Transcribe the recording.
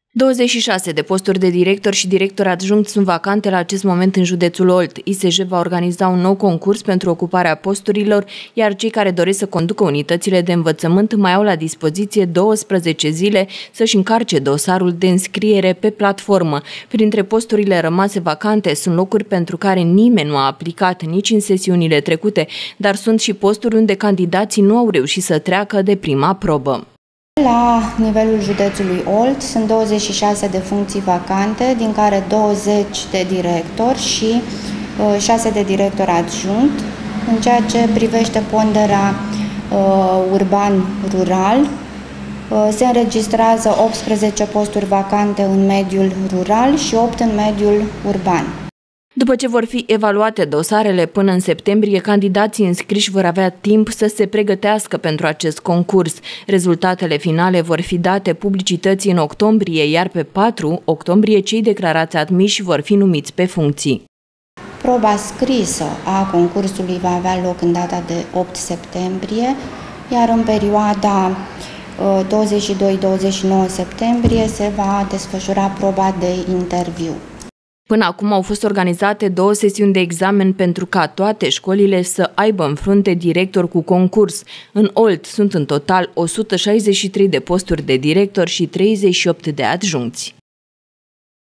26 de posturi de director și director adjunct sunt vacante la acest moment în județul Olt. ISJ va organiza un nou concurs pentru ocuparea posturilor, iar cei care doresc să conducă unitățile de învățământ mai au la dispoziție 12 zile să-și încarce dosarul de înscriere pe platformă. Printre posturile rămase vacante sunt locuri pentru care nimeni nu a aplicat nici în sesiunile trecute, dar sunt și posturi unde candidații nu au reușit să treacă de prima probă. La nivelul județului Olt sunt 26 de funcții vacante, din care 20 de director și 6 de director adjunct. În ceea ce privește ponderea urban-rural, se înregistrează 18 posturi vacante în mediul rural și 8 în mediul urban. După ce vor fi evaluate dosarele până în septembrie, candidații înscriși vor avea timp să se pregătească pentru acest concurs. Rezultatele finale vor fi date publicității în octombrie, iar pe 4 octombrie cei declarați admiși vor fi numiți pe funcții. Proba scrisă a concursului va avea loc în data de 8 septembrie, iar în perioada 22-29 septembrie se va desfășura proba de interviu. Până acum au fost organizate 2 sesiuni de examen pentru ca toate școlile să aibă în frunte director cu concurs. În Olt sunt în total 163 de posturi de director și 38 de adjuncți.